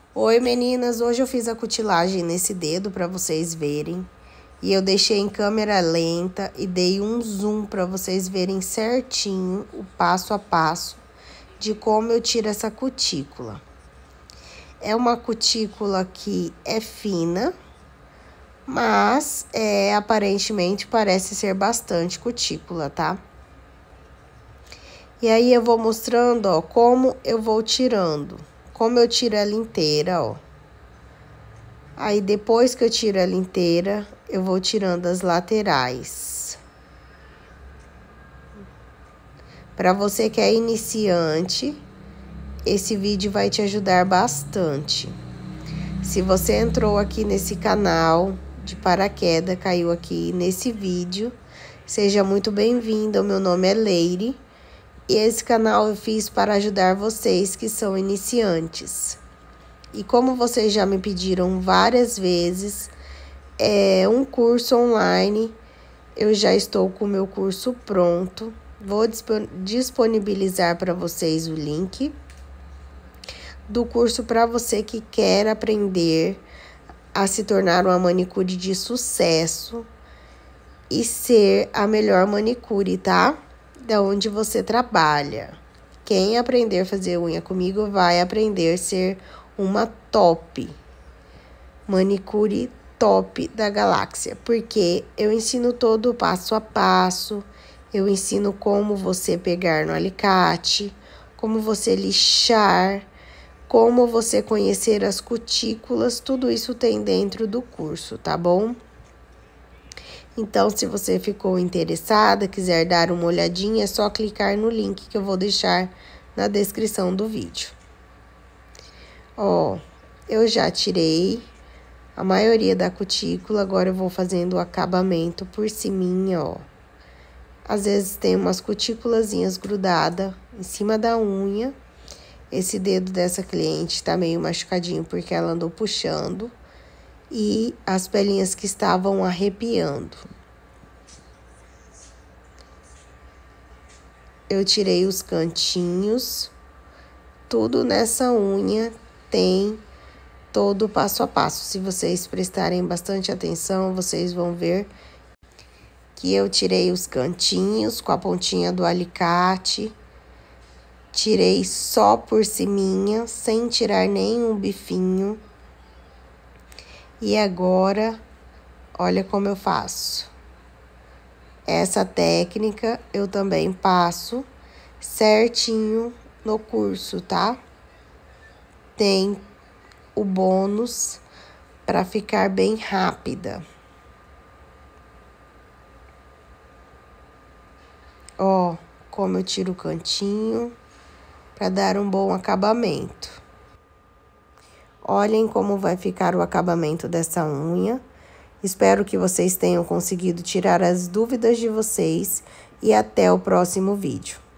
Oi meninas, hoje eu fiz a cutilagem nesse dedo para vocês verem. E eu deixei em câmera lenta e dei um zoom para vocês verem certinho o passo a passo de como eu tiro essa cutícula. É uma cutícula que é fina, mas aparentemente parece ser bastante cutícula, tá? E aí eu vou mostrando, ó, como eu vou tirando. Como eu tiro ela inteira, ó. Aí, depois que eu tiro ela inteira, eu vou tirando as laterais. Para você que é iniciante, esse vídeo vai te ajudar bastante. Se você entrou aqui nesse canal de paraquedas, caiu aqui nesse vídeo, seja muito bem-vindo. Meu nome é Leire e esse canal eu fiz para ajudar vocês que são iniciantes. E como vocês já me pediram várias vezes, um curso online, eu já estou com o meu curso pronto. Vou disponibilizar para vocês o link do curso para você que quer aprender a se tornar uma manicure de sucesso e ser a melhor manicure, tá? Da onde você trabalha. Quem aprender a fazer unha comigo vai aprender a ser uma top, manicure top da galáxia, porque eu ensino todo o passo a passo, eu ensino como você pegar no alicate, como você lixar, como você conhecer as cutículas, tudo isso tem dentro do curso, tá bom? Então, se você ficou interessada, quiser dar uma olhadinha, é só clicar no link que eu vou deixar na descrição do vídeo. Ó, eu já tirei a maioria da cutícula, agora eu vou fazendo o acabamento por ciminha, ó. Às vezes tem umas cutículazinhas grudadas em cima da unha. Esse dedo dessa cliente tá meio machucadinho porque ela andou puxando e as pelinhas que estavam arrepiando. Eu tirei os cantinhos, tudo nessa unha tem todo o passo a passo. Se vocês prestarem bastante atenção, vocês vão ver que eu tirei os cantinhos com a pontinha do alicate. Tirei só por ciminha, sem tirar nenhum bifinho. E agora, olha como eu faço. Essa técnica eu também passo certinho no curso, tá? Tem o bônus para ficar bem rápida. Ó, como eu tiro o cantinho para dar um bom acabamento. Olhem como vai ficar o acabamento dessa unha. Espero que vocês tenham conseguido tirar as dúvidas de vocês e até o próximo vídeo.